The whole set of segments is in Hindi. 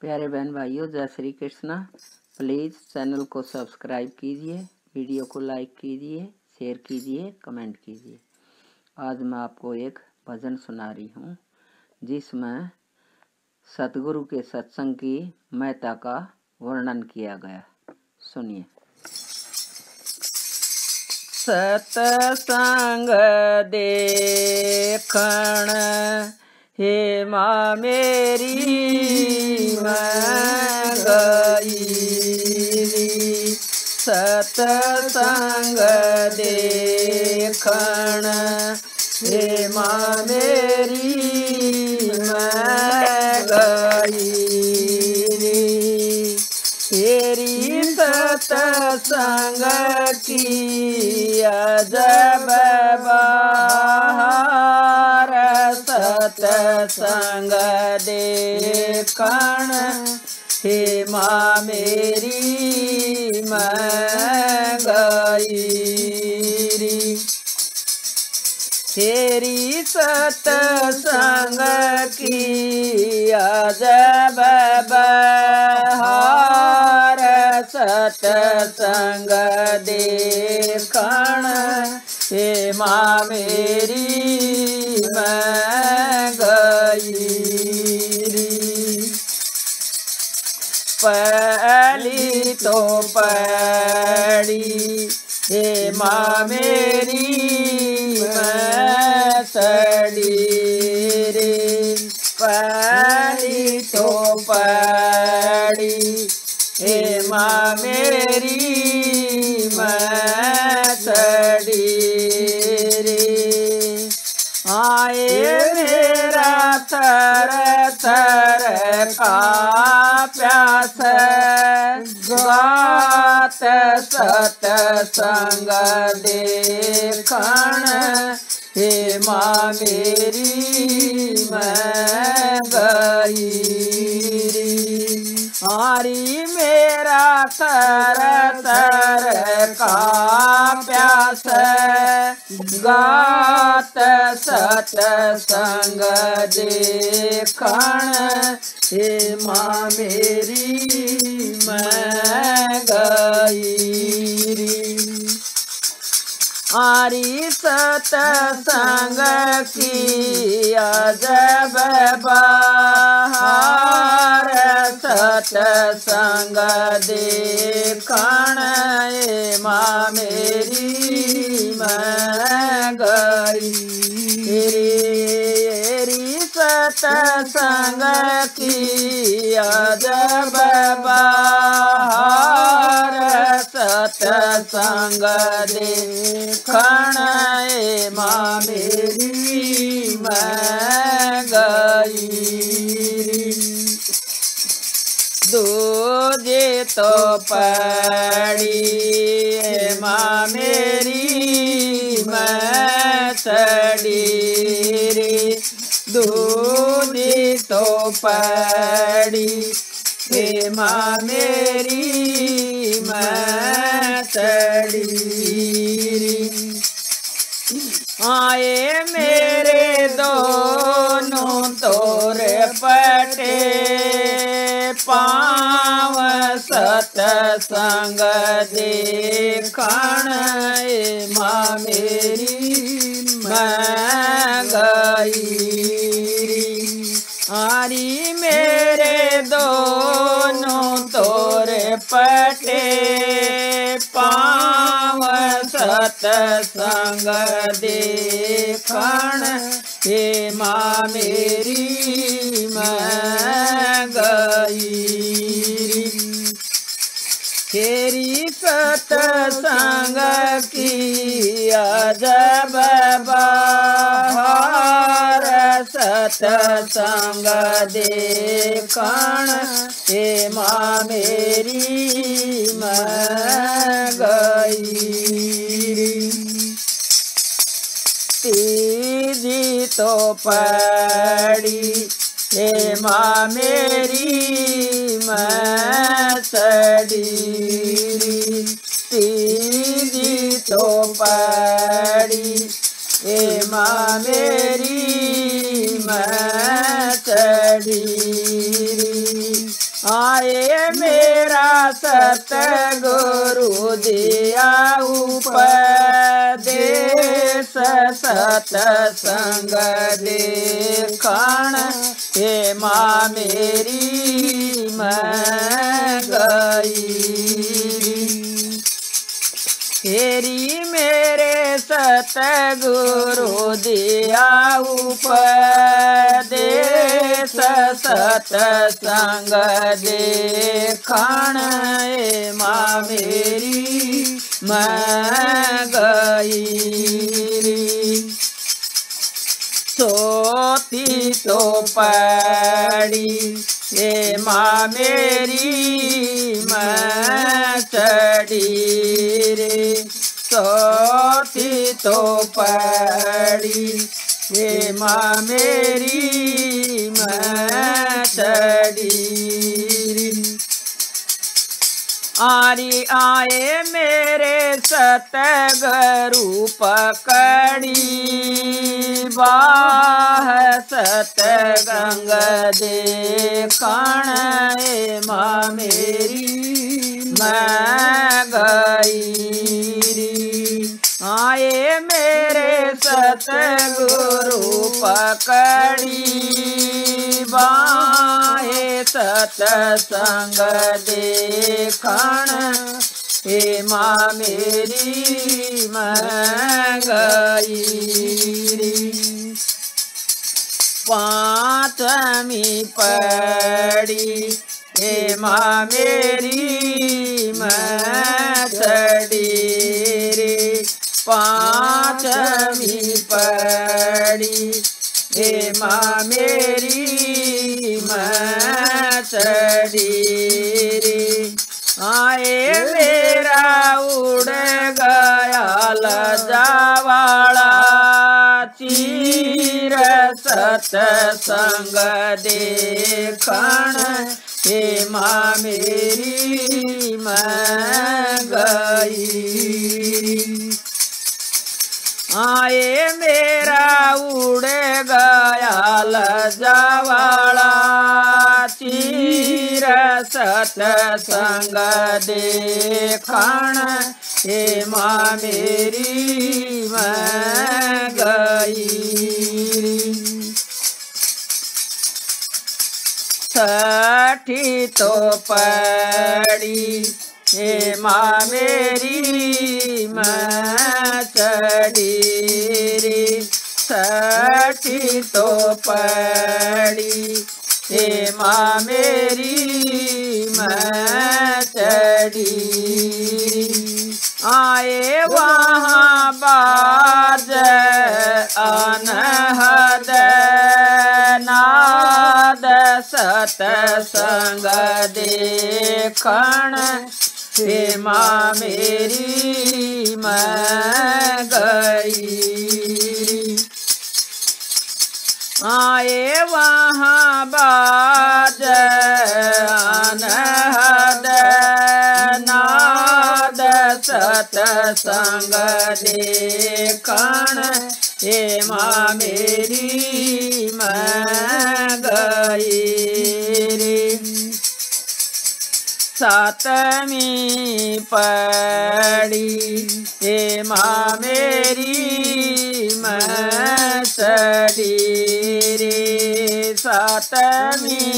प्यारे बहन भाइयों, जय श्री कृष्णा। प्लीज़ चैनल को सब्सक्राइब कीजिए, वीडियो को लाइक कीजिए, शेयर कीजिए, कमेंट कीजिए। आज मैं आपको एक भजन सुना रही हूँ जिसमें सतगुरु के सत्संग की महत्ता का वर्णन किया गया। सुनिए। सत्संग देखण हे माँ मेरी मैं गई, सत्संग देखण हे माँ मेरी मैं गई, तेरी सत्संग की अजब बहार, सत्संग देखण हे माँ मेरी मैं गई, तेरी सत्संग की अजब बहार, सत्संग देखण हे माँ मेरी मैं गई। पहली तो पड़ी हे माँ मेरी मैं सड़ी रे, पहली तो पड़ी हे माँ मेरी मैं सड़ी रे, आए मेरा थर थर का प्यास, गात सत्संग देखण हे माँ मेरी मैं गई, आरी मेरा थर थर का प्यास, गात सत्संग देखण हे माँ मेरी मैं गई, आरी सत्संग की अजब बहार, सत्संग देखण हे माँ मेरी मैं गई, तेरी सत्संग की अजब बहार, सत्संग देखण हे माँ मेरी मैं गई, दूजे तो पड़ी हे माँ मेरी मैं सड़ी रे, दूजे तो पड़ी हे माँ मेरी मैं सड़ी रे, आए मेरे दोनों तोरे पटे पाँव, सत्संग देखण हे माँ मेरी मैं गई, आरी मेरे दोनों तोरे पटे पाँव, सत्संग देखण हे माँ मेरी मैं गई, तेरी सत्संग की अजब बहार, सत्संग देखण हे माँ मेरी मैं गई, तीजी तो पड़ी हे माँ मेरी मैं सड़ी, तीजी तो पड़ी हे माँ मेरी मैं सड़ी, आए मेरा सतगुरु दिया उपदेश सतसंग देखण हे माँ मेरी मैं गई तेरी मेरे सतगुरु दिया उपदेश सतसंग देखण हे माँ मेरी मैं गई सोती तो पड़ी हे माँ मेरी मैं चढ़ी रे सोती तो पड़ी हे माँ मेरी मैं चढ़ी आरी आए मेरे सतगुरु पकड़ी बाह सतगंग देखण हे माँ मेरी मैं गई आए मेरे सतगुरु पकड़ी बाहे सतसंग देखण हे माँ मेरी मैं गई पाँचमी पड़ी हे माँ मेरी मैं चढ़ी रे पाँचमी पड़ी हे माँ मेरी मैं चढ़ी रे आए मेरा उड़ गया लजावाड़ा चीर सतसंग देखण हे माँ मेरी मैं गई आए मेरा उड़ गया लजावाड़ा चीर सतसंग देखण हे माँ मेरी मैं गई छठी तो पड़ी हे माँ मेरी मैं चढ़ी रे छठी तो पड़ी हे माँ मेरी मैं चढ़ी आए वहाँ बाज अनहद नाद सतसंग देखण हे माँ मेरी मैं गई आए वहाँ बाज अनहद नाद सतसंग देखण हे माँ मेरी मैं गई सातमी पड़ी हे माँ मेरी मैं चढ़ी रे सातमी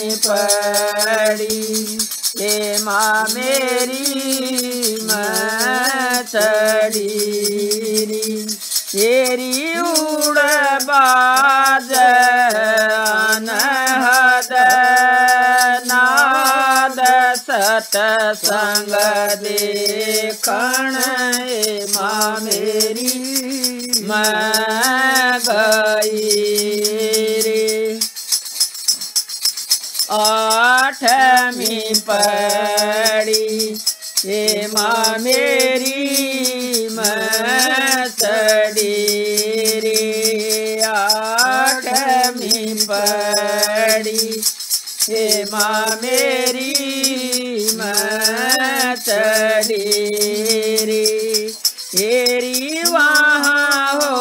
पड़ी हे माँ मेरी मैं चढ़ी रे तेरी उड़ बाज अनहद नाद सतसंग देखण हे माँ मेरी मैं गई रे आठवीं पड़ी हे माँ मेरी मैं चढ़ी रे आठवीं पड़ी हे माँ मेरी मैं चढ़ी रे तेरी वहाँ हो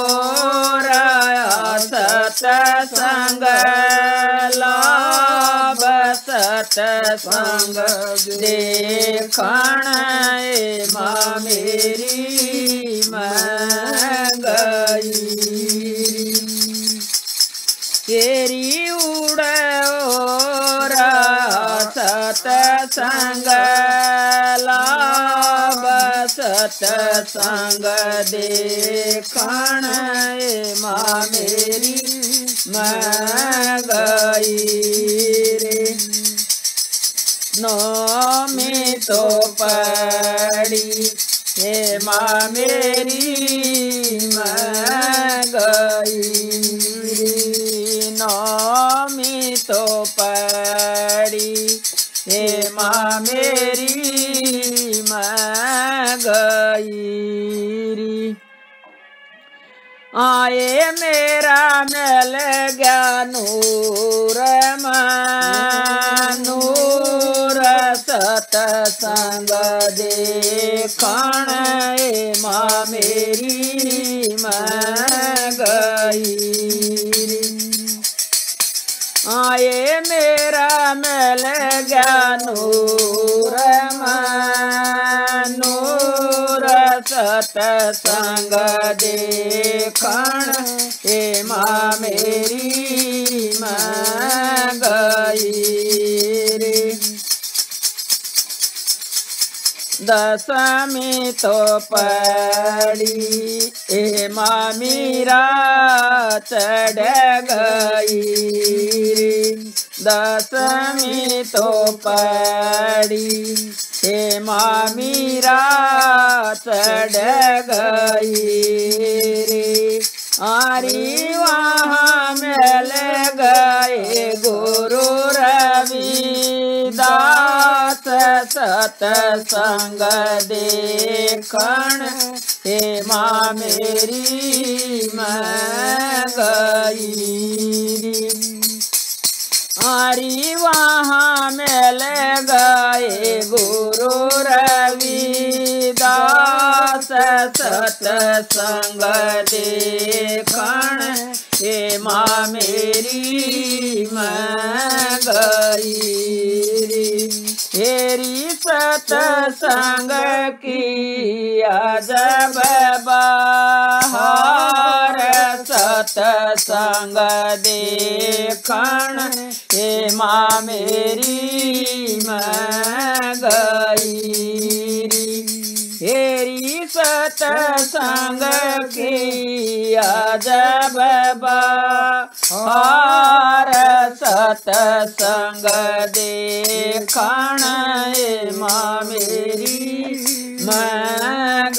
रहा सतसंग लाभ सतसंग देखण माँ मेरी मैं गई। तेरी उड़ोरा सतसंग लाभ सतसंग देखण माँ मेरी मैं गई रे। नौमी तो पड़ी हे माँ मेरी मैं गई। नौमी तो पड़ी हे माँ मेरी मैं गई। आए मेरा मिल गया नूर नूर सतसंग देखण माँ मेरी मैं गई। आए मेरा मिल गया नूर नूर सतसंग देखण माँ मेरी मैं गई रे। दशमी तो पड़ी माँ मीरा चढ़ गई रे। दशमी तो पड़ी माँ मीरा चढ़ गई रे। आरी वहाँ मिल गए गुरु रविदास सतसंग देखण माँ मेरी मैं गई। आरी वहाँ मिल गए गुरु रविदास सतसंग देखण माँ मेरी मैं गई। तेरी सतसंग की अजब बहार सतसंग देखण माँ मेरी मैं गई। तेरी सतसंग की अजब बहार सतसंग देखण माँ मेरी मैं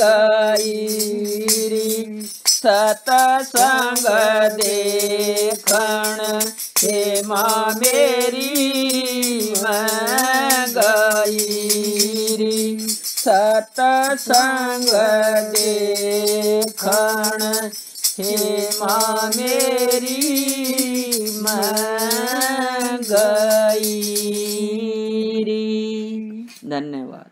गई। सतसंग देखण माँ मेरी मैं गई। सतसंग देखण माँ मेरी मैं गई। धन्यवाद।